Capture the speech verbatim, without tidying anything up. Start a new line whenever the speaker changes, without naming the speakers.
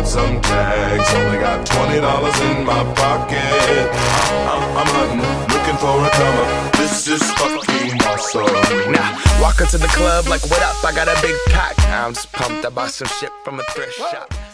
some tags. Only got twenty dollars in my pocket. I'm, I'm hunting, looking for a comer. This is fucking awesome.
Now, walk into the club like, what up? I got a big cock. I'm just pumped. I bought some shit from a thrift shop.